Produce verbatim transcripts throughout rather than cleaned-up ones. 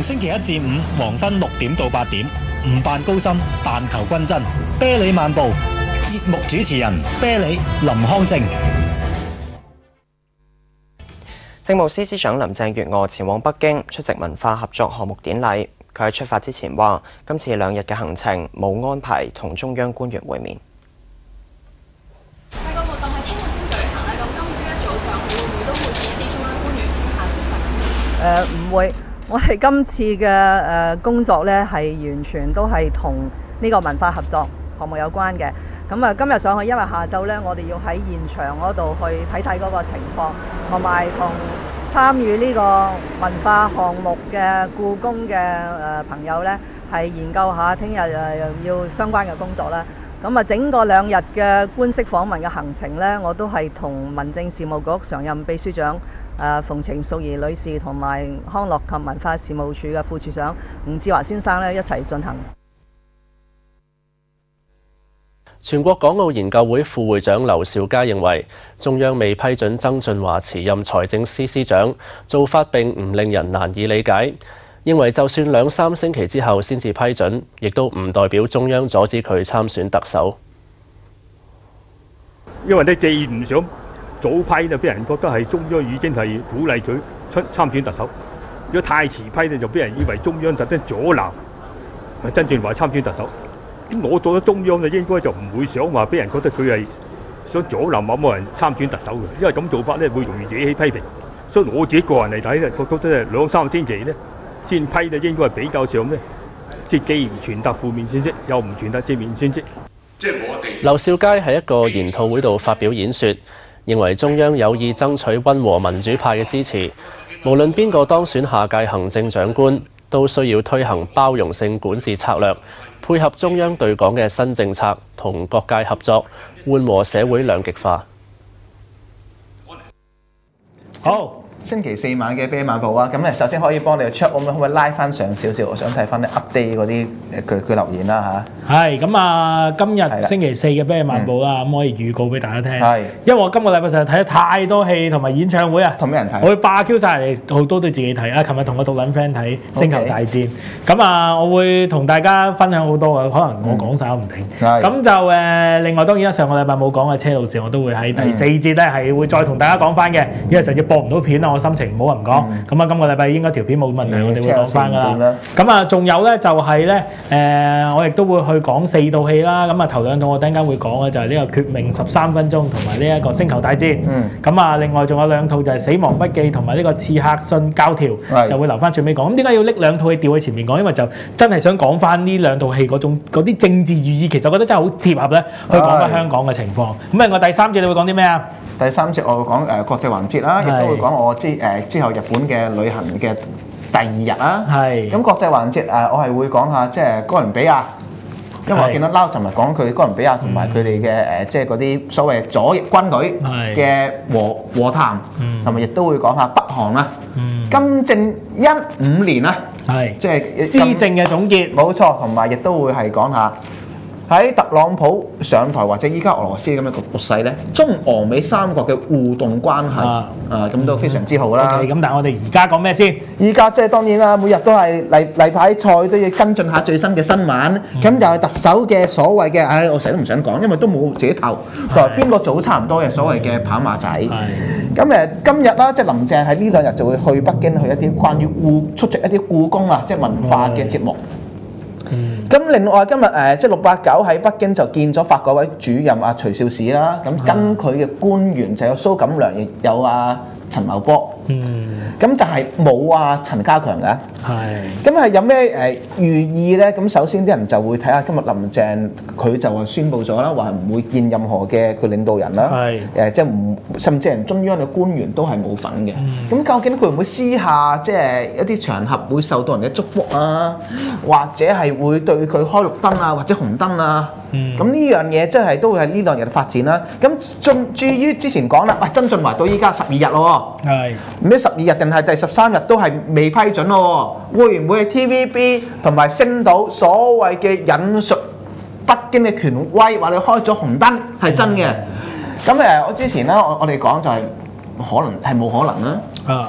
星期一至五黃昏六點到八點，唔扮高深，但求均真。啤梨漫步，節目主持人啤梨林康正。 政務司司長林鄭月娥前往北京出席文化合作項目典禮。佢喺出發之前話：今次兩日嘅行程冇安排同中央官員會面。 係個活動係聽日先舉行咧，咁今朝一早上會唔會都會見一啲中央官員傾下宣發？ 誒唔會，我哋今次嘅誒工作咧係完全都係同呢個文化合作項目有關嘅。咁啊，今日上去，因為下晝咧，我哋要喺現場嗰度去睇睇嗰個情況，同埋同參與呢個文化項目嘅故宮嘅誒朋友咧，係研究下聽日誒要相關嘅工作啦。咁啊，整個兩日嘅官式訪問嘅行程咧，我都係同民政事務局常任秘書長誒馮程淑儀女士同埋康樂及文化事務署嘅副署長吳志華先生咧一齊進行。 全國港澳研究會副會長劉兆佳認為，中央未批准曾俊華辭任財政司司長，做法並唔令人難以理解。認為就算兩三星期之後先至批准，亦都唔代表中央阻止佢參選特首。 因為你既唔想早批，就俾人覺得係中央已經係鼓勵佢出參選特首；如果太遲批咧，就俾人以為中央特登阻撓曾俊華參選特首。咁我覺得中央就應該就唔會想話俾人覺得佢係想阻撓某某人參選特首嘅，因為咁做法咧會容易惹起批評。所以我自己個人嚟睇咧，我覺得兩三個星期咧先批咧，應該係比較上咧，即係既唔傳達負面消息，又唔傳達正面消息。 即係我哋劉兆佳喺一個研討會度發表演說，認為中央有意爭取溫和民主派嘅支持，無論邊個當選下屆行政長官，都需要推行包容性管治策略，配合中央對港嘅新政策，同各界合作，緩和社會兩極化。 好。星期四晚嘅啤梨漫步啊，咁誒首先可以幫你 check， 我可唔可以拉翻上少少？我想睇翻啲 update 嗰啲佢佢留言啦嚇。 係咁啊，今日星期四嘅啤梨漫步啦，咁可以預告俾大家聽。係，因為我今個禮拜實在睇咗太多戲同埋演唱會啊。 同咩人睇？ 我會霸 Q 曬嚟，好多都自己睇啊。琴日同個獨撚 friend 睇《星球大戰》，咁啊，我會同大家分享好多啊。可能我講曬都唔定。係。咁就誒，另外當然啦，上個禮拜冇講嘅車路士，我都會喺第四節咧係會再同大家講翻嘅，因為實在播唔到片啊。我心情唔好唔講，咁啊今個禮拜應該條片冇問題，我哋會講翻㗎啦。咁啊仲有咧就係咧誒，我亦都會去講四套戲啦。咁啊頭兩套我等陣間會講嘅就係呢個《絕命十三分鐘》同埋呢一個《星球大戰》。咁啊另外仲有兩套就係《死亡筆記》同埋呢個《刺客信教條》，就會留翻最尾講。咁點解要拎兩套戲調喺前面講？因為就真係想講翻呢兩套戲嗰種嗰啲政治寓意，其實我覺得真係好貼合咧，去講翻香港嘅情況。咁另外第三節你會講啲咩啊？ 第三節我會講誒國際環節啦，亦都會講我之誒之後日本嘅旅行嘅第二日啦。係。咁國際環節誒，我係會講下即係哥倫比亞，因為我見到撈尋日講佢哥倫比亞同埋佢哋嘅誒，即係嗰啲所謂左翼軍隊嘅和和談，同埋亦都會講下北韓啦。金正恩五年啦，係即係施政嘅總結。 冇錯，同埋亦都會係講下。喺特朗普上台或者依家俄羅斯咁樣個局勢咧，中俄美三國嘅互動關係啊，咁都非常之好啦。 咁但係我哋而家講咩先？ 依家即係當然啦，每日都係例例牌菜都要跟進下最新嘅新聞。咁又係特首嘅所謂嘅，唉，我成日都唔想講，因為都冇自己投，同埋邊個做差唔多嘅所謂嘅跑馬仔。咁誒今日啦，即係林鄭喺呢兩日就會去北京去一啲關於故出席一啲故宮啊，即係文化嘅節目。咁另外今日誒即係六八九喺北京就見咗發改委主任阿徐少史啦，咁跟佢嘅官員就有蘇錦樑，亦有阿陳茂波。嗯。咁就係冇阿陳家強嘅。係。咁係有咩誒寓意咧？咁首先啲人就會睇下今日林鄭佢就話宣佈咗啦，話唔會見任何嘅佢領導人啦。係。誒即係唔甚至係中央嘅官員都係冇份嘅。咁究竟佢會唔會私下即係一啲場合會受到人嘅祝福啊？或者係會對佢開綠燈啊，或者紅燈啊？咁呢樣嘢即係都會係呢兩日嘅發展啦。咁進至於之前講啦，喂曾俊華到依家十二日咯。係。唔知十二日定係第十三日都係未批准咯。會唔會係 T V B 同埋星島所謂嘅引述北京嘅權威話你開咗紅燈係真嘅？咁誒，我之前咧，我我哋講就係可能係冇可能啦。啊。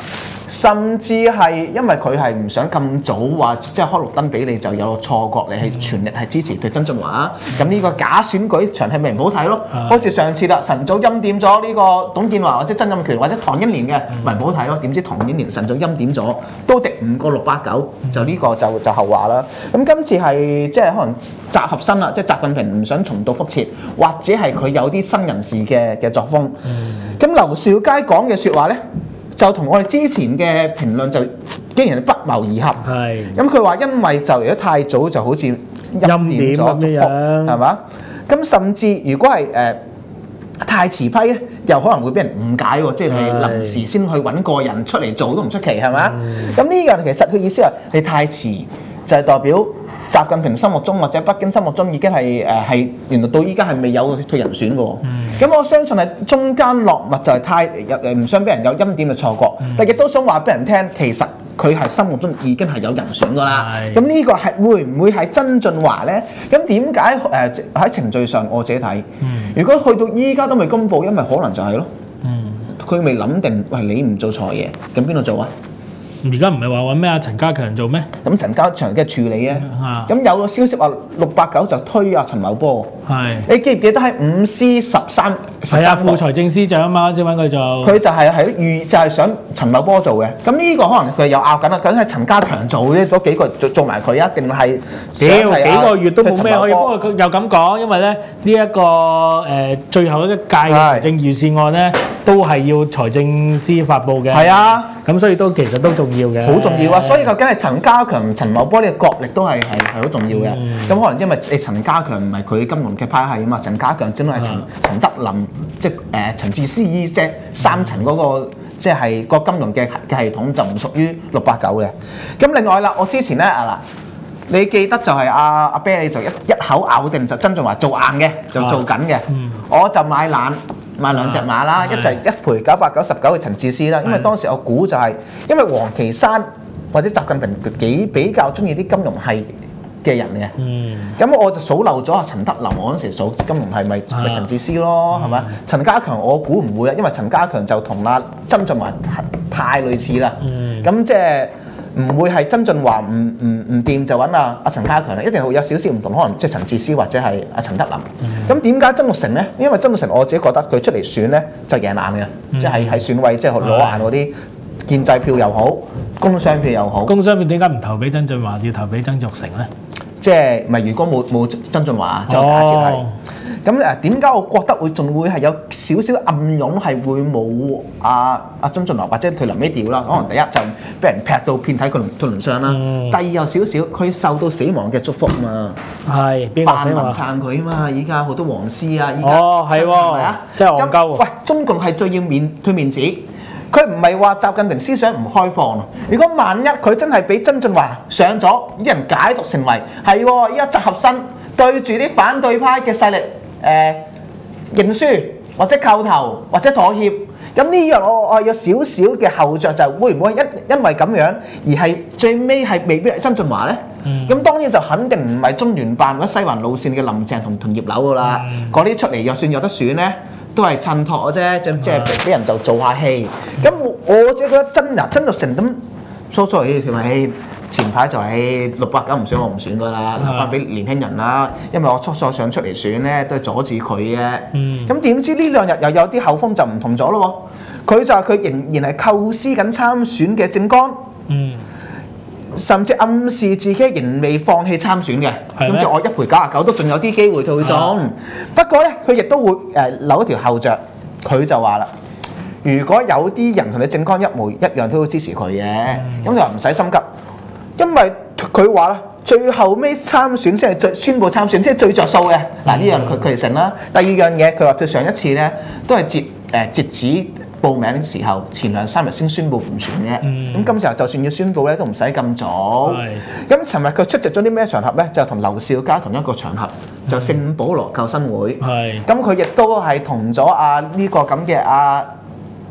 甚至係因為佢係唔想咁早話即係開綠燈俾你，就有個錯覺你係全力係支持對曾俊華。咁呢個假選舉場係咪唔好睇咯？好似上次啦，晨早欽點咗呢個董建華或者曾蔭權或者唐英年嘅，咪唔好睇咯？點知唐英年晨早欽點咗，都敵唔過六八九，就呢個就就後話啦。咁今次係即係可能集合新啦，即係習近平唔想重蹈覆轍，或者係佢有啲新人士嘅嘅作風。咁劉兆佳講嘅説話咧，就同我哋之前嘅評論就竟然係不謀而合。係。咁佢話因為就如果太早就好似欽點咗祝福，係嘛？咁甚至如果係誒、呃、太遲批咧，又可能會俾人誤解喎，即係你臨時先去揾個人出嚟做都唔出奇，係嘛？咁呢樣其實佢意思係你太遲，就係、是、代表習近平心目中或者北京心目中已經係誒係原來到依家係未有佢人選嘅喎。咁、嗯、我相信係中間落墨就係太誒唔想俾人有欽點嘅錯覺，嗯、但亦都想話俾人聽，其實佢係心目中已經係有人選㗎啦。咁呢個係會唔會係曾俊華咧？咁點解誒喺程序上我自己睇？嗯、如果去到依家都未公佈，因為可能就係咯，佢、嗯、未諗定，喂你唔做財爺，咁邊度做啊？ 而家唔係話揾咩啊陳家強做咩？ 咁陳家強嘅處理啊，咁有個消息話六八九就推阿陳茂波。係，你記唔記得喺五 C 十三？ 係啊，副財政司長啊嘛，先揾佢做。 佢就係喺預就係想陳茂波做嘅。咁呢個可能佢有拗緊啦，究竟係陳家強做咧，嗰幾個做做埋佢啊，定係幾幾個月都冇咩可以？不過佢又咁講，因為咧呢一個誒最後一屆嘅財政預算案咧，都係要財政司發布嘅。係啊，咁所以都其實都重要嘅。 好重要啊！所以究竟係陳家強、陳茂波呢個角力都係係係好重要嘅。咁可能因為你陳家強唔係佢金融嘅派系啊嘛，陳家強只係陳陳德霖，即係誒陳智思依即三層嗰個即係個金融嘅嘅系統就唔屬於六八九嘅。咁另外啦，我之前咧啊嗱，你記得就係阿阿啤你就一一口咬定就曾俊華做硬嘅，就做緊嘅。我就買懶買兩隻馬啦，一就一賠九百九十九嘅陳智思啦，因為當時我估就係因為王岐山或者習近平幾比較中意啲金融系嘅人嘅，咁、嗯、我就數漏咗阿陳德霖，我嗰陣時數金融係咪咪陳智思咯，係咪、嗯？陳家強我估唔會啊，因為陳家強就同阿曾俊華太類似啦，咁、嗯、即係唔會係曾俊華唔唔唔掂就揾阿阿陳家強啦，一定會有少少唔同，可能即係陳智思或者係阿陳德霖。咁點解曾鈺成咧？因為曾鈺成我自己覺得佢出嚟選咧就贏硬嘅，嗯、即係喺選委即係攞硬嗰啲。建制票又好，工商票又好。 工商票點解唔投俾曾俊華，要投俾曾鈺成咧？ 即係咪如果冇冇曾俊華就假設係咁誒？點解我覺得會仲會係有少少暗湧係會冇阿阿曾俊華或者佢臨尾調啦？可能第一就俾人劈到遍體鱗鱗傷啦。嗯、第二有少少佢受到死亡嘅祝福嘛。係邊個死亡？泛民撐佢啊嘛！依家好多黃絲啊！依家哦係喎，係咪啊？即係戇鳩。 喂，中共係最要面對面子。佢唔係話習近平思想唔開放。如果萬一佢真係俾曾俊華上咗，啲人解讀成為係喎，依家集合新對住啲反對派嘅勢力誒、呃、認輸或者叩頭或者妥協，咁呢樣我我有少少嘅後著就會唔會因因為咁樣而係最尾係未必係曾俊華咧？咁、嗯、當然就肯定唔係中聯辦或者西環路線嘅林鄭同同葉劉噶啦，嗰啲、嗯、出嚟就算有得選咧。都係襯托嘅啫，即即係俾人就做下戲。咁、嗯、我自己覺得真啊，曾鈺成咁疏疏氣，佢咪前排就係六八九唔選我唔選噶啦，留翻俾年輕人啦。因為我初初想出嚟選咧，都係阻止佢嘅。咁點、嗯、知呢兩日又有啲口風就唔同咗咯喎。佢就係佢仍然係構思緊參選嘅政綱。嗯。甚至暗示自己仍未放棄參選嘅，咁就我一賠九十九都仲有啲機會去中。啊、不過咧，佢亦都會誒留一條後著，佢就話啦：如果有啲人同你政綱一模一樣，都會支持佢嘅。咁就話唔使心急，因為佢話啦，最後尾參選先係最宣佈參選，即係最着數嘅。嗱呢、嗯、樣佢佢哋成啦。第二樣嘢，佢話佢上一次咧都係截誒、呃、截止。報名嘅時候，前兩三日先宣佈唔選嘅。咁、嗯、今次就算要宣佈咧，都唔使咁早。咁尋日佢出席咗啲咩場合咧？就同劉兆佳同一個場合，嗯、就聖保羅救生會。咁佢亦都係同咗阿呢個咁嘅阿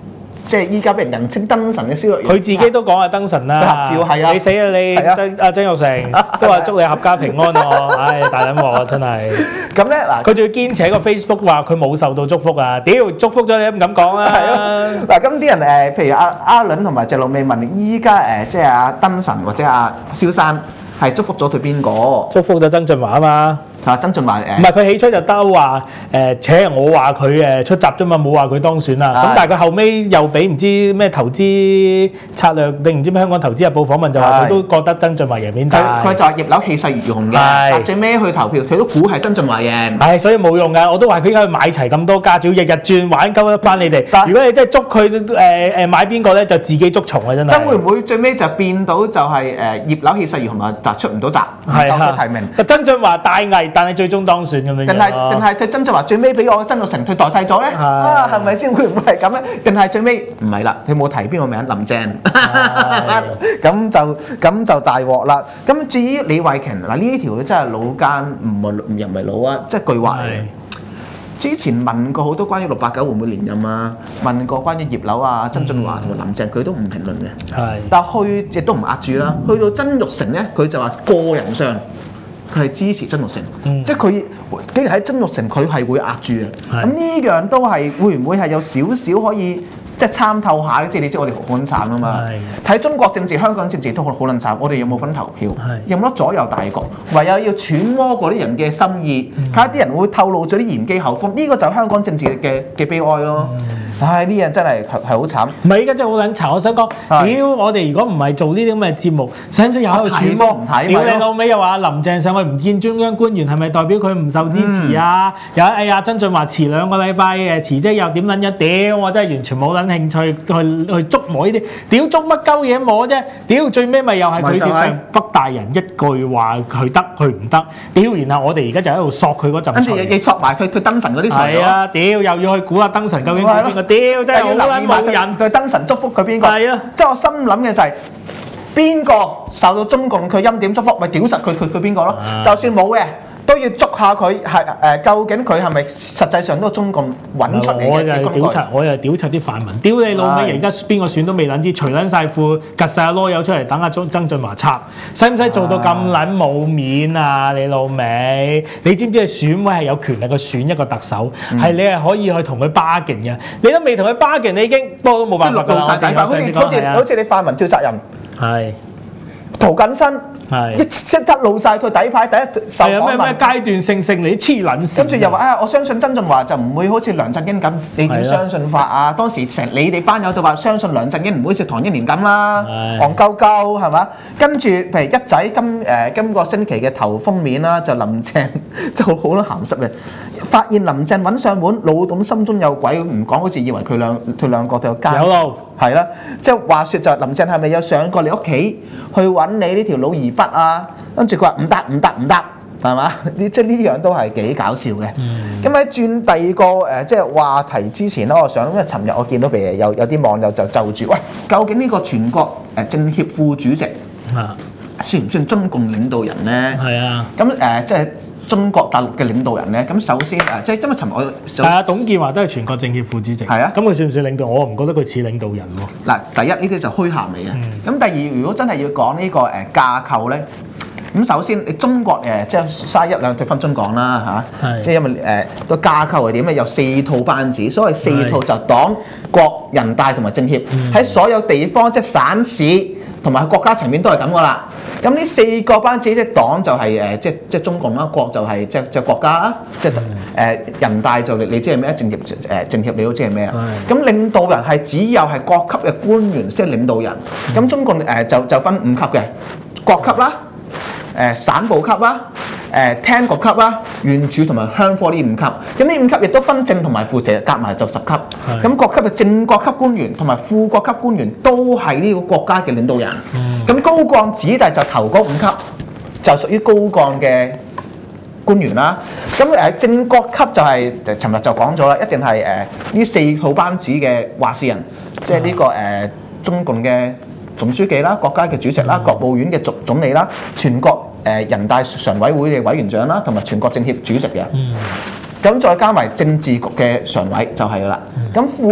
即係依家俾人人稱燈神嘅蕭若元， 佢自己都講係燈神啦， 合照係啊， 你死啊你曾阿曾鈺成都話祝你合家平安喎，唉大撚鑊啊真係。 咁咧嗱， 佢仲要堅持喺個 Facebook 話佢冇受到祝福啊！屌祝福咗你都唔敢講啊！ 係啊，嗱咁啲人誒，譬如阿阿倫同埋謝露美問依家誒，即係阿燈神或者阿蕭生係祝福咗佢邊個？ 祝福咗曾俊華啊嘛。 啊，曾俊華誒， 唔係佢起初就兜話誒，且我話佢誒出閘啫嘛，冇話佢當選啊。咁但係佢後尾又俾唔知咩投資策略定唔知咩香港投資日報訪問就話佢都覺得曾俊華贏面大。 佢佢就話葉劉氣勢如虹嘅，但最尾去投票佢都估係曾俊華贏。 係，所以冇用㗎。我都話佢而家買齊咁多家，仲要日日轉玩鳩一班你哋。如果你真係捉佢誒誒買邊個咧，就自己捉蟲啊！真係。 咁會唔會最尾就變到就係誒葉劉氣勢如虹啊？但出唔到閘，唔夠佢提名。 曾俊華大危，但係最終當選咁樣。 定係定係佢曾俊華最尾俾我曾鈺成佢代替咗咧？啊，係咪先會唔會係咁咧？定係最尾唔係啦？佢冇提邊個名？林鄭。咁就咁就大鑊啦。咁至於李慧瓊嗱呢條真係老奸，唔係唔又唔係老啊，即係句話嚟。之前問過好多關於六八九會唔會連任啊，問過關於葉劉啊、曾俊華同埋林鄭，佢都唔評論嘅。係。但去亦都唔壓住啦。去到曾鈺成咧，佢就話個人上。佢係支持曾鈺成，嗯、即係佢竟然喺曾鈺成佢係會壓住嘅，咁呢樣都係會唔會係有少少可以即係參透下？即係你知我哋好撚慘啊嘛，睇中國政治、香港政治都好好撚慘，我哋有冇份投票？有冇得左右大局？唯有要揣摩嗰啲人嘅心意，睇下啲人會透露咗啲言機口風，呢、呢個就係香港政治嘅嘅悲哀咯。嗯唉！呢樣真係係好慘。 唔係，依家真係好撚慘。我想講，屌我哋如果唔係做呢啲咁嘅節目，使唔使又喺度揣摩？屌你老味又話林鄭上去唔見中央官員，係咪代表佢唔受支持啊？又哎呀，曾俊華遲兩個禮拜誒辭職又點撚一？屌我真係完全冇撚興趣去去捉摸呢啲。屌捉乜鳩嘢摸啫？屌最尾咪又係佢哋上北大人一句話佢得佢唔得？屌然後我哋而家就喺度索佢嗰陣。 跟住你索埋佢佢燈神嗰啲財。 係啊！屌又要去估下燈神究竟係邊個？屌真係好撚冇人， 佢燈神祝福佢邊個？ 係啊！ 即係我心諗嘅就係邊個受到中共佢欽點祝福，咪屌實佢佢佢邊個咯？就算冇嘅，都要捉下佢係誒，究竟佢係咪實際上都係中共揾出嚟嘅？ 我就係屌柒，我又屌柒啲泛民，屌你老味！而家邊個選都未撚知，除撚晒褲，趌晒阿囉柚出嚟等阿曾曾俊華插，使唔使做到咁撚冇面啊？你老味！你知唔知係選委係有權力去選一個特首，係你係可以去同佢巴勁嘅，你都未同佢巴勁，你已經多都冇辦法㗎啦。好似好似你泛民召集人係涂謹申。一即刻露晒佢底牌，第一受訪問咩咩階段性勝利黐撚線， 跟住又話啊，我相信曾俊華就唔會好似梁振英咁，你點相信法啊？當時成你哋班友就話相信梁振英唔會似唐英年咁啦，戇鳩鳩係嘛？跟住譬如一仔今誒今個星期嘅頭封面啦，就林鄭就好多鹹濕嘅，發現林鄭揾上門，老董心中有鬼，唔講好似以為佢兩佢兩個都有奸。有路係啦，即係話説就林鄭係咪有上過你屋企去揾你呢條老二筆啊？跟住佢話唔得唔得唔得，係嘛？呢即係呢樣都係幾搞笑嘅。咁喺、嗯、轉第二個誒、呃、即係話題之前咧，我想因為尋日我見到譬如有有啲網友就就住，喂，究竟呢個全國誒政協副主席啊，算唔算中共領導人咧？係啊。咁誒、呃、即係。中國大陸嘅領導人咧，咁首先誒，即係因為尋日我係啊， 董建華都係全國政協副主席，係啊，咁佢算唔算領導？我唔覺得佢似領導人喎。 嗱，第一呢啲就虛銜嚟嘅，咁、嗯、第二如果真係要講呢個誒架構咧，咁首先你中國誒即係嘥一兩對分鐘講啦嚇，即係因為誒個架構係點咧？有四套班子，所謂四套就黨、國、人大同埋政協，喺、嗯、所有地方即係省市同埋國家層面都係咁噶啦。咁呢四個班子，即係黨就係誒，即係即係中共啦；國就係即係即係國家啦；即係誒人大就你你知係咩？政協誒政協你都知係咩啊？咁領導人係只有係各級嘅官員先係領導人。咁中共誒就就分五級嘅，國級啦、誒省部級啦、誒廳局級啦、縣署同埋鄉科呢五級。咁呢五級亦都分正同埋副，其實夾埋就十級。咁各級嘅正國級官員同埋副國級官員都係呢個國家嘅領導人。咁高幹子弟就頭嗰五級就屬於高幹嘅官員啦。咁誒正國級就係尋日就講咗啦，一定係誒呢四套班子嘅話事人，即係呢個誒中共嘅總書記啦、國家嘅主席啦、國務院嘅總總理啦、全國誒人大常委會嘅委員長啦，同埋全國政協主席嘅。咁再加埋政治局嘅常委就係啦。咁副國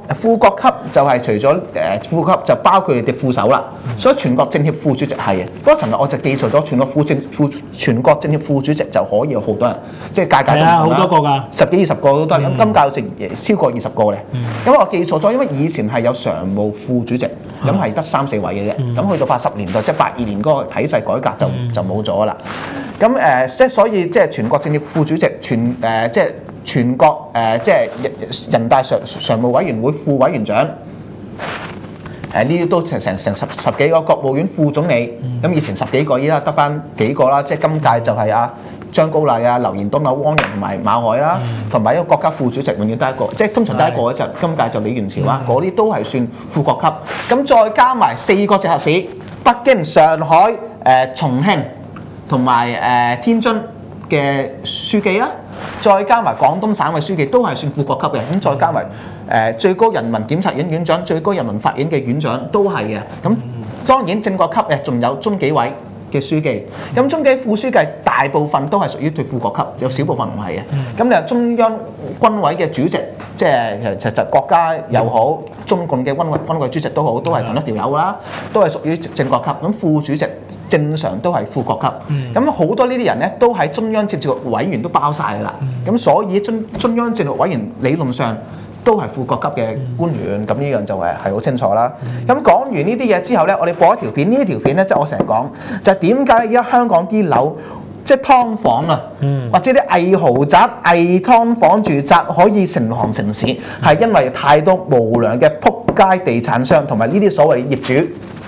副國級就係除咗誒副級就包括你哋副手啦，所以全國政協副主席係嘅。不過尋日我就記錯咗，全國副政副全國政協副主席就可以有好多人，即係屆屆都唔同啦， 好多個㗎， 十幾二十個都得。咁今屆成超過二十個咧。咁我記錯咗，因為以前係有常務副主席，咁係得三四位嘅啫。咁去到八十年代，即係八二年嗰個體制改革就就冇咗啦。咁誒，即係所以即係全國政協副主席，全誒即係。全國誒、呃、即係人大常常務委員會副委員長，誒呢啲都成成成十十幾個國務院副總理，咁、嗯、以前十幾個，依家得翻幾個啦。即係今屆就係阿張高麗啊、劉延東啊、汪洋同埋馬海啦，同埋、嗯、一個國家副主席永遠得一個，即係通常得一個嗰陣。是今屆就李源潮啊，嗰啲、嗯、都係算副國級。咁再加埋四個直轄市，北京、上海、誒、呃、重慶同埋誒天津嘅書記啦。再加埋廣東省委書記都係算副國級嘅，咁再加埋誒、呃、最高人民檢察院院長、最高人民法院嘅院長都係嘅。咁當然正國級嘅仲有中紀委嘅書記，咁中紀副書記大部分都係屬於對副國級，有少部分唔係嘅。咁你話中央軍委嘅主席，即係其實國家又好，中共嘅軍委軍委主席都好，都係同一條友啦，都係屬於正國級。咁副主席正常都係副國級。咁好多呢啲人咧，都喺中央政治局委員都包晒㗎啦。咁所以中中央政治局委員理論上都係副國級嘅官員，咁呢樣就係係好清楚啦。咁講完呢啲嘢之後咧，我哋播一條片，呢條片咧即係我成日講，就係點解而家香港啲樓即係劏房啊，或者啲偽豪宅、偽劏房住宅可以成行成市，係因為太多無良嘅仆街地產商同埋呢啲所謂業主。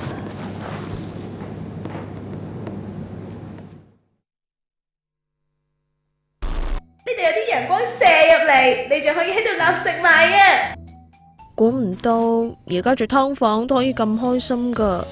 你就可以喺度立食埋啊！ 估唔到而家住劏房都可以咁開心噶。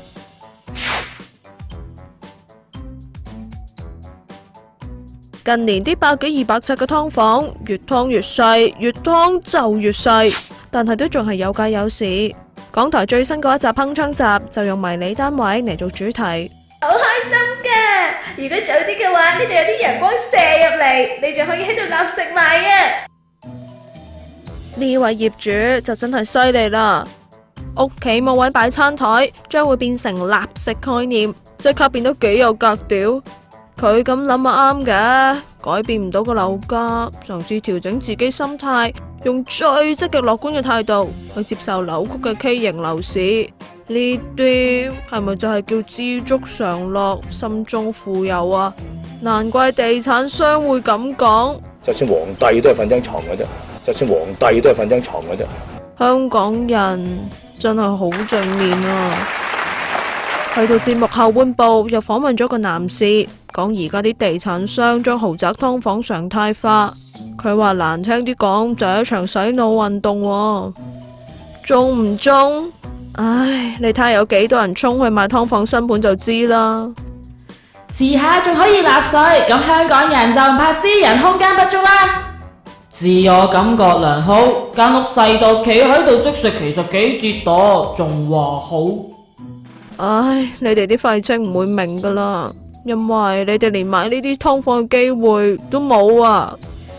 近年啲百幾二百尺嘅劏房越劏越細，越劏就越細，但係都仲係有價有市。港台最新嗰一集《鏗鏘集》就用迷你單位嚟做主題。 好開心噶！如果早啲嘅話，呢度有啲陽光射入嚟，你就可以喺度立食埋啊！ 呢位業主就真係犀利啦！屋企冇位擺餐台，將會變成立食概念，即刻變得幾有格調。佢咁諗啊啱嘅，改變唔到個樓價，嘗試調整自己心態，用最積極樂觀嘅態度去接受扭曲嘅畸形樓市。呢啲係咪就係叫知足常樂、心中富有啊？難怪地產商會咁講。 就算皇帝都係瞓張床嘅啫。就算皇帝都係瞓張床嘅啫。 香港人真係好正面啊！去到節目後半部，又訪問咗個男士，講而家啲地產商將豪宅劏房常態化。佢話難聽啲講，就係一場洗腦運動喎。中唔中？唉，你睇下有幾多人衝去買劏房新盤就知啦。 遲下仲可以納稅，咁香港人就唔怕私人空間不足啦。自我感覺良好，間屋細到企喺度即食，其實幾折墮，仲話好。 唉，你哋啲廢青唔會明噶啦，因為你哋連買呢啲劏房嘅機會都冇啊！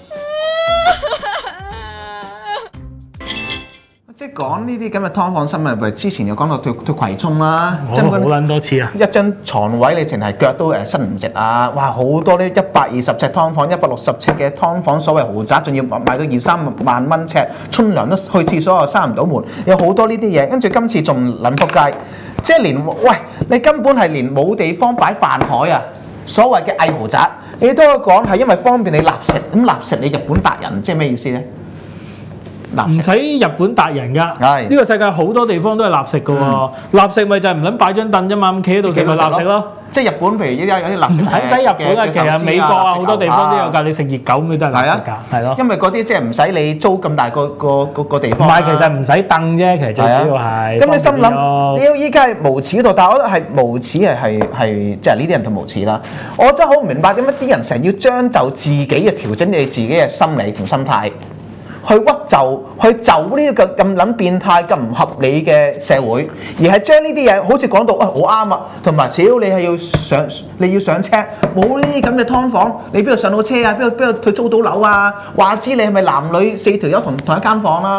即係講呢啲咁嘅劏房新聞，譬如之前又講到對對葵涌啦， 真係好撚多次啊！ 一張床位你淨係腳都誒伸唔直啊！哇，好多呢一百二十尺劏房、一百六十尺嘅劏房，所謂豪宅，仲要賣到二三萬蚊尺，沖涼都去廁所又閂唔到門，有好多呢啲嘢。跟住今次仲撚仆街，即係連喂你根本係連冇地方擺飯台啊！所謂嘅偽豪宅，你都講係因為方便你立食，咁立食你日本達人，即係咩意思咧？ 唔使日本達人㗎，呢個世界好多地方都係立食㗎喎。立食咪就係唔撚擺張凳啫嘛，咁企喺度食咪立食咯。 即係日本，譬如依家有啲立食， 唔使日本啊，其實美國啊好多地方都有㗎。你食熱狗咁都係立食㗎，係咯。因為嗰啲即係唔使你租咁大個個個個地方。 唔係，其實唔使凳啫，其實最主要係。 咁你心諗，屌依家係無恥度，但係我覺得係無恥係係係即係呢啲人同無恥啦。我真係好唔明白點解啲人成日要將就自己嘅調整你自己嘅心理同心態。去屈就去就呢個咁撚變態、咁唔合理嘅社會，而係將呢啲嘢好似講到啊好啱啊，同埋只要你係要上你要上車，冇呢啲咁嘅劏房，你邊度上到車啊？邊度邊度去租到樓啊？話知你係咪男女四條友同同一間房啦？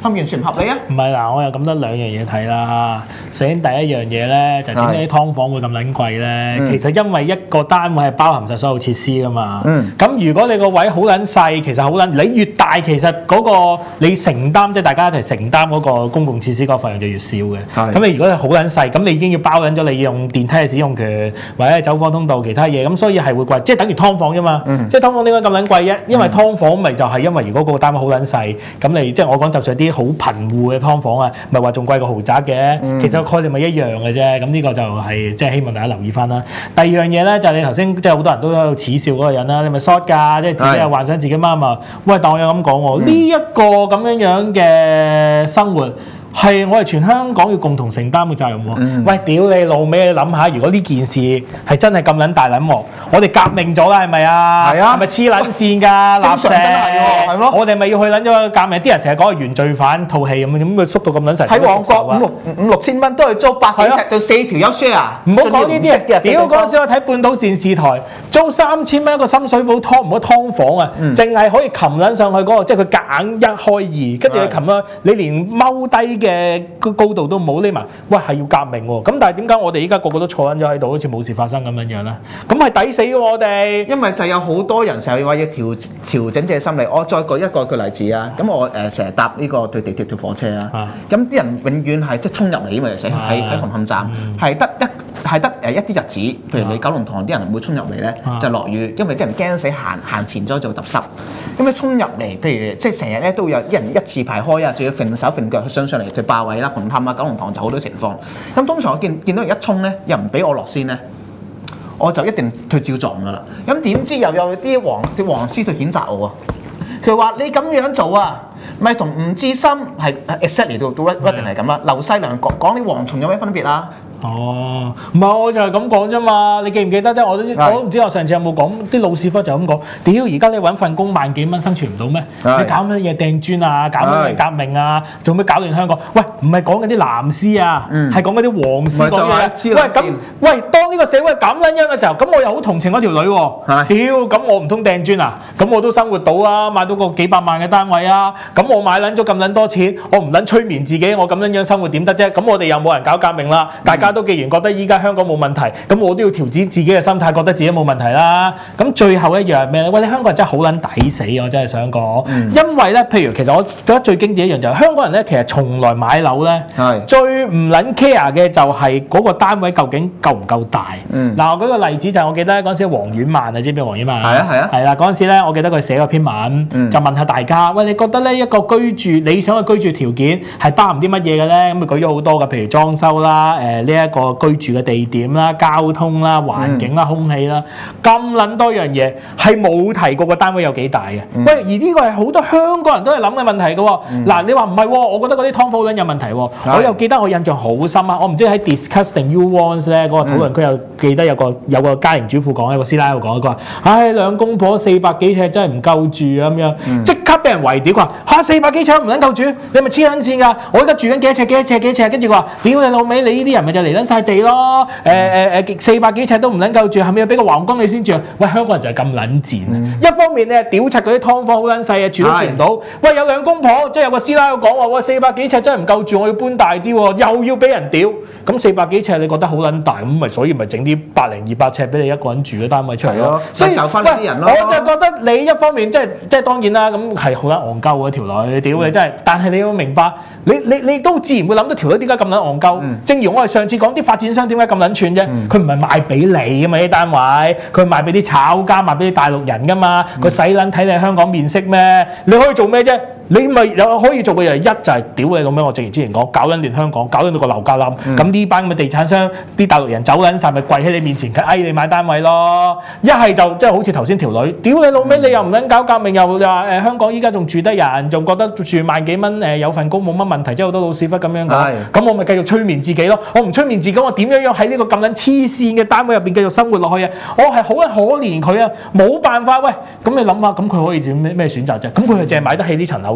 係咪完全唔合理啊？ 唔係嗱，我又咁得兩樣嘢睇啦。首先第一樣嘢咧，就點解啲劏房會咁撚貴咧？ 嗯、 其實因為一個單位係包含晒所有設施噶嘛。咁、 嗯、 如果你個位好撚細，其實好撚，你越大其實嗰個你承擔即係大家一齊承擔嗰個公共設施個費用就越少嘅。咁你如果係好撚細，咁你已經要包緊咗你用電梯嘅使用權，或者係走火通道其他嘢，咁所以係會貴，即係等於劏房啫嘛。嗯、即係劏房點解咁撚貴啫？因為劏房咪就係因為如果個單位好撚細，咁你即係我講就算啲好貧戶嘅劏房啊，咪話仲貴過豪宅嘅。嗯、其實個概念咪一樣嘅啫。咁呢個就係即係希望大家留意翻啦。第二樣嘢咧就係、是、你頭先即係好多人都喺度恥笑嗰個人啦，你咪 short 㗎，即係自己又幻想自己媽嘛。喂，但我有咁講喎，呢一、嗯、個咁樣樣嘅生活。係我哋全香港要共同承擔嘅責任喎。嗯、喂，屌你老味，你諗下，如果呢件事係真係咁撚大撚鑊，我哋革命咗啦，係咪啊？係啊，係咪黐撚線㗎？正常真係喎，係咯。我哋咪要去撚咗革命？啲人成日講係原罪犯套戲咁樣，咁佢縮到咁撚實。喺旺角五六五六千蚊都係租百幾尺到四條優 share 啊！唔好講呢啲嘅。屌嗰陣時我睇半島電視台租三千蚊一個深水埗劏唔好劏房啊，淨係、嗯、可以擒撚上去嗰、嗰個，即係佢夾硬一開二，跟住佢擒啦，你連踎低嘅高度都冇匿埋，喂係要革命喎！咁但係點解我哋依家個個都坐緊咗喺度，好似冇事發生咁樣樣咧？咁係抵死嘅我哋，因為就有好多人成日話要調調整自己心理。我再舉一個個例子啊！咁我誒成日搭呢個對地鐵條火車啊，咁啲人永遠係即係衝入嚟啊嘛，成日喺喺紅磡站係得一係得誒一啲日子，譬如你九龍塘啲人唔會衝入嚟咧，就落雨，因為啲人驚死行行前咗就揼濕。咁你衝入嚟，譬如即係成日咧都有啲人一字排開啊，仲要揈手揈腳去上上嚟對霸位啦，紅磡啊、九龍塘就好多情況。咁通常我見見到人一衝咧，又唔俾我落先咧，我就一定退照撞噶啦。咁點知又有啲黃啲黃絲去譴責我啊？佢話你咁樣做啊，咪同吳志森係 exactly 到到一一定係咁啦。劉細良講講啲蝗蟲有咩分別啊？哦，唔係我就係咁講啫嘛，你記唔記得啫？我都我都唔知我上次有冇講，啲老屎忽就咁講。屌，而家你揾份工萬幾蚊生存唔到咩？你搞乜嘢掟磚啊？搞乜嘢革命啊？做咩搞亂香港？喂，唔係講緊啲藍絲啊，係講緊啲黃絲講嘢。喂，咁喂，當呢個社會咁撚樣嘅時候，咁我又好同情嗰條女喎。屌，咁我唔通掟磚啊？咁我都生活到啊，買到個幾百萬嘅單位啊。咁我買撚咗咁撚多錢，我唔撚催眠自己，我咁撚樣生活點得啫？咁我哋又冇人搞革命啦，大家都既然覺得依家香港冇問題，咁我都要調整自己嘅心態，覺得自己冇問題啦。咁最後一樣係咩咧？喂，你香港人真係好撚抵死，我真係想講。嗯、因為咧，譬如其實我覺得最經典一樣就係、是、香港人咧，其實從來買樓咧，是最唔撚 care 嘅就係嗰個單位究竟夠唔夠大。嗱、嗯，我舉個例子就係我記得嗰陣時黃婉曼啊，知唔知黃婉曼？係啊係啊。係啦，嗰陣時咧，我記得佢寫過篇文，嗯、就問下大家，喂，你覺得咧一個居住理想嘅居住條件係包含啲乜嘢嘅咧？咁佢舉咗好多嘅，譬如裝修啦，誒呢一個居住嘅地點啦、交通啦、環境啦、空氣啦，咁撚多樣嘢係冇提過個單位有幾大嘅。嗯、喂，而呢個係好多香港人都係諗嘅問題嘅喎。嗱、嗯，你話唔係喎？我覺得嗰啲劏房撚有問題喎。嗯、我又記得我印象好深啊！我唔知喺 Discussing You Want 咧嗰個討論區又記得有個有個家庭主婦講，有個師奶喺度講，佢話：唉，兩公婆四百幾尺真係唔夠住啊咁樣，即、嗯、刻俾人圍屌。佢話嚇四百幾尺唔撚夠住，你咪黐撚線㗎！我而家住緊幾多尺幾多尺幾多尺，跟住佢話：屌你老味，你呢啲人咪就嚟撚晒地咯！誒誒誒，四百幾尺都唔撚夠住，係咪要俾個皇宮你先住啊？喂，香港人就係咁撚賤啊！嗯、一方面你係屌柒嗰啲劏房好撚細啊，住都住唔到。是喂，有兩公婆，即係有個師奶講話，喂，四百幾尺真係唔夠住，我要搬大啲喎，又要俾人屌。咁四百幾尺你覺得好撚大，咁咪所以咪整啲百零二百尺俾你一個人住嘅單位出嚟咯。所以就翻啲人咯。我就覺得你一方面即係即係當然啦，咁係好撚戇鳩嗰條女，屌你真係。嗯、但係你要明白，你你你都自然會諗到條女點解咁撚戇鳩。嗯、正如我哋上次講啲發展商點解咁撚串啫？佢唔係賣俾你噶嘛啲單位，佢賣俾啲炒家，賣俾啲大陸人噶嘛。佢使撚睇你香港面色咩？你可以做咩啫？你咪有可以做嘅嘢，一就係屌你老味。我正如之前講，搞撚亂香港，搞撚到個樓價冧。咁呢、嗯、班咁嘅地產商，啲大陸人走撚晒，咪跪喺你面前，佢嗌你買單位咯。一係就即係好似頭先條女，屌你老味，你又唔撚搞革命，又話誒香港依家仲住得人，仲覺得住萬幾蚊誒有份工冇乜問題，即係好多老屎忽咁樣講。咁我咪繼續催眠自己咯。我唔催眠自己，我點樣樣喺呢個咁撚黐線嘅單位入邊繼續生活落去啊？我係好可憐佢啊，冇辦法喂。咁你諗下，咁佢可以點咩咩選擇啫？咁佢係淨係買得起呢層樓。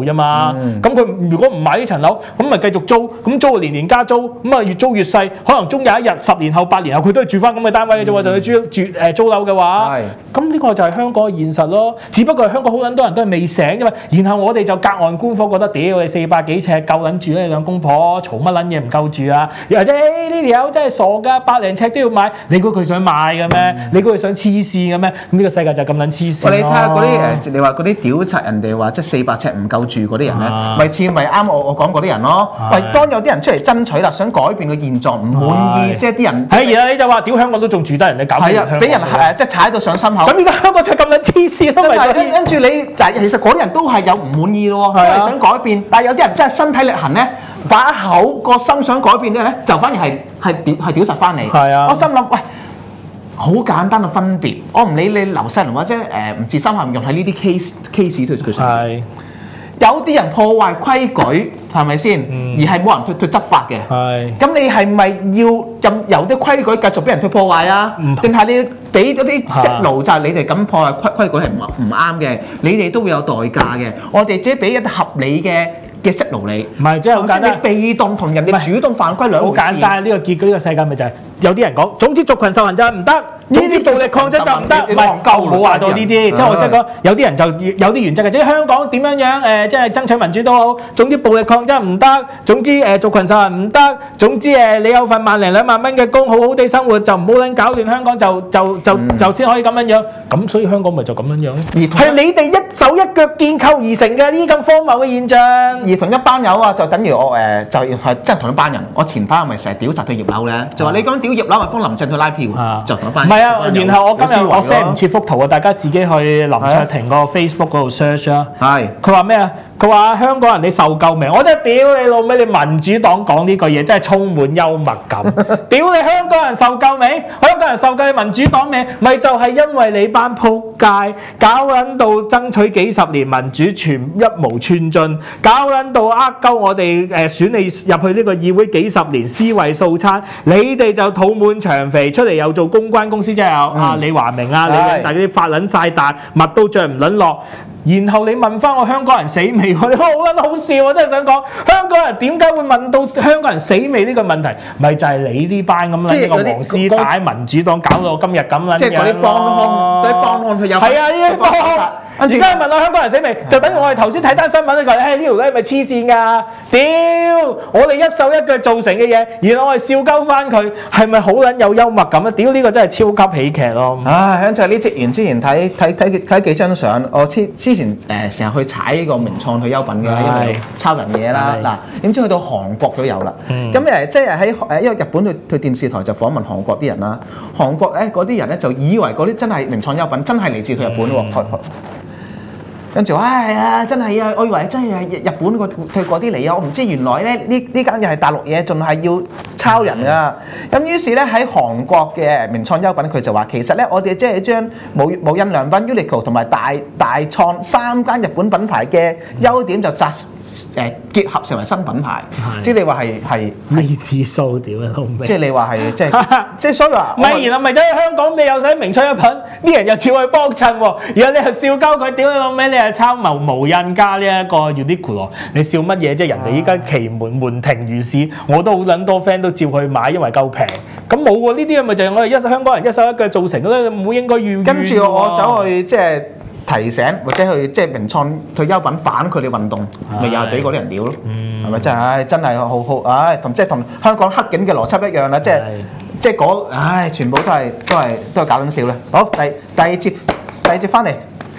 啫嘛。咁佢、嗯、如果唔買呢層樓，咁咪繼續租，咁租年年加租，咁啊越租越細，可能終有一日十年後、八年後佢都係住翻咁嘅單位嘅啫喎，就係租住誒租樓嘅話，咁呢個就係香港嘅現實咯。只不過係香港好撚多人都係未醒啫嘛，然後我哋就隔岸觀火，覺得屌你四百幾尺夠撚住咧，兩公婆嘈乜撚嘢唔夠住啊？又或者呢條友真係傻㗎，百零尺都要買，你估佢想買嘅咩？嗯、你估佢想黐線嘅咩？咁呢個世界就咁撚黐線。你睇下嗰啲誒，你話嗰啲屌柒人哋話即係四百尺唔夠住嗰啲人咧，咪似咪啱我我講嗰啲人咯。喂，當有啲人出嚟爭取啦，想改變個現狀，唔滿意，即係啲人。係啊，你就話屌香港都仲住得人哋搞咩？係啊，俾人誒即係踩到上心口。咁而家香港就咁撚黐線咯，咪跟跟住你嗱，其實嗰啲人都係有唔滿意咯，都係想改變，但係有啲人真係身體力行咧，把口個心想改變嘅咧，就反而係係屌係屌實翻嚟。係啊，我心諗喂。好簡單嘅分別，我唔理你劉世龍或者誒吳志森係唔用喺呢啲 case case 對佢上面。有啲人破壞規矩係咪先？而係冇人去去執法嘅。係。咁你係咪要任由啲規矩繼續俾人去破壞啊？定係你俾嗰啲息路就係你哋咁破壞規規矩係唔唔啱嘅？你哋都會有代價嘅。我哋只係俾一啲合理嘅嘅息路你。唔係，即係好簡單。你被動同人哋主動犯規兩回事。好簡單，呢個結局呢個世界咪就係有啲人講，總之族群受限就係唔得。呢啲暴力抗爭就唔得，唔係冇話到呢啲，即係我即係講有啲人就有啲原則嘅，即係香港點樣樣誒，即係爭取民主都好，總之暴力抗爭唔得，總之誒族群受限唔得，總之誒你有份萬零兩萬蚊嘅工，好好地生活就唔好撚搞亂香港，就就就就先可以咁樣樣，咁所以香港咪就咁樣樣咯。係你哋一手一腳建構而成嘅呢啲咁荒謬嘅現象。而同一班友啊，就等於我誒就係真係同一班人，我前排咪成日屌柒佢葉劉咧，就話你講屌葉劉咪幫林鄭去拉票，就同一班人。係啊，然後我今日我 send 唔切幅圖啊，大家自己去林卓廷個 Facebook 嗰度 search 啦。係。佢話咩啊？佢話香港人你受夠未？我真係屌你老味！你民主黨講呢句嘢真係充滿幽默感。屌你香港人受夠未？香港人受夠你民主黨未？咪就係因為你班仆街搞撚到爭取幾十年民主全一無寸進，搞撚到呃鳩我哋誒選你入去呢個議會幾十年尸位素餐，你哋就肚滿腸肥出嚟又做公關公司，即係有啊李華明啊，你大家發撚晒彈，襪都着唔撚落。然後你問翻我香港人死未？你好撚好笑，我真係想講香港人點解會問到香港人死未呢個問題？咪就係你呢班咁樣呢個黃絲帶民主黨搞到我今日咁撚樣。即係嗰啲幫兇，嗰啲幫兇佢有。係啊，呢啲幫兇。而家問我香港人死未，就等於我哋頭先睇單新聞咧，佢誒呢條女係咪黐線㗎？屌！我哋一手一腳造成嘅嘢，然後我哋笑鳩翻佢，係咪好撚有幽默感啊？屌！呢個真係超級喜劇咯！唉，就係呢職員之前睇睇睇睇幾張相，我之之前誒成日去踩呢個名創退休品嘅，因為抄人嘢啦。嗱，點知去到韓國都有啦。咁誒即係喺誒因為日本佢佢電視台就訪問韓國啲人啦，韓國咧嗰啲人咧就以為嗰啲真係名創優品，真係嚟自佢日本喎。跟住話唉啊，真係啊，我以為真係日日本個退嗰啲嚟啊，我唔知原來咧呢呢間嘢係大陸嘢，仲係要抄人㗎。咁於是咧喺韓國嘅名創優品，佢就話其實咧我哋即係將無無印良品、Uniqlo 同埋大大創三間日本品牌嘅優點就集誒結合成為新品牌。即係你話係係咩啲騷點啊？即係你話係即係即係所以話咪然後咪走去香港，你又使名創優品，啲人又照去幫襯喎，然後你又笑鳩佢，屌你老味，你係抄無無印加呢一個 Uniqlo，你笑乜嘢啫？人哋依家奇門門庭如市，我都好撚多 friend 都照去買，因為夠平。咁冇喎，呢啲咪就係我哋一香港人一手一腳造成嘅咧，唔會應該要。跟住我走去即係提醒或者去即係名創退休品反佢哋運動，咪又係俾嗰啲人屌咯，係咪真係？唉，真係好好唉，同即係同香港黑警嘅邏輯一樣啦，即係即係嗰唉，全部都係都係都係搞緊笑啦。好，第第二節第二節翻嚟。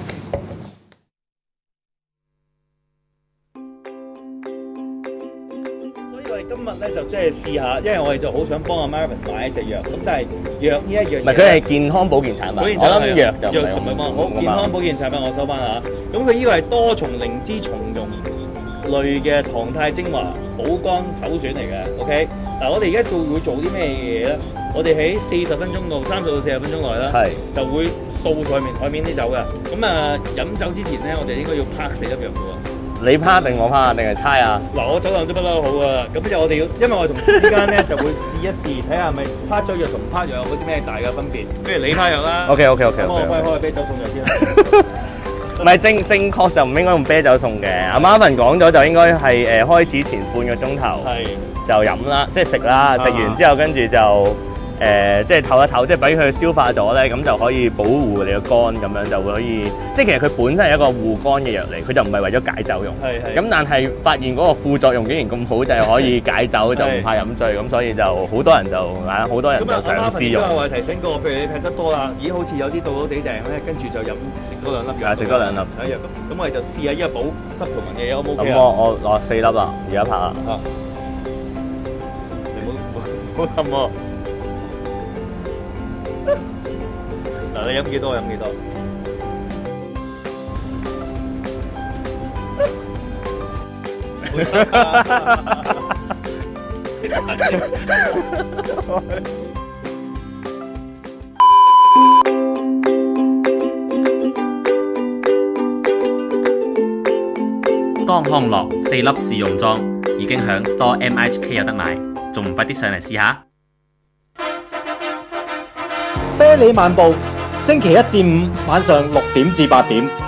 今日咧就即係試下，因為我哋就好想幫阿 Marvin 買一隻藥，咁但係藥呢一樣嘢，唔係佢係健康保健產品，我諗藥就唔係咁樣。好，健康保健產品我收翻嚇。咁佢呢個係多重靈芝松茸類嘅糖肽精華保肝首選嚟嘅。OK，嗱我哋而家做會做啲咩嘢咧？我哋喺四十分鐘到三十到四十分鐘內啦，就會掃台面台面啲酒嘅。咁啊飲酒之前咧，我哋應該要拍死一樣嘅喎。你趴定我趴定係猜啊？嗱，我酒量都不嬲好啊，咁就我哋要，因為我同事之間咧就會試一試，睇下係咪趴咗藥同唔趴藥有啲咩大嘅分別。不如你趴藥啦。OK OK OK。咁我開開啤酒送藥先。 唔係正正確就唔應該用啤酒送嘅。阿 Marvin 講咗就應該係誒開始前半個鐘頭就飲啦，即係食啦，食完之後跟住就。誒、呃，即係唞一唞，即係俾佢消化咗咧，咁就可以保護你個肝，咁樣就會可以，即係其實佢本身係一個護肝嘅藥嚟，佢就唔係為咗解酒用。係係。咁但係發現嗰個副作用竟然咁好，就係、是、可以解酒，就唔怕飲醉，咁所以就好多人就啊，好多人就嘗試用。咁啊，我提醒過，譬如你劈得多啦，咦，好似有啲到到地訂咧，跟住就飲食多兩粒藥。係食多兩粒。係啊，咁咁我哋就試下依個補濕同埋嘅嘢，O 唔 OK 啊？咁我我我四粒啦，而家拍啦。啊。你冇冇冇咁喎。嗱，你飲幾多？飲幾多？ 當康樂四粒試用裝已經響 Store M I H K 有得買，仲唔快啲上嚟試下？ 啤梨漫步，星期一至五晚上六點至八點。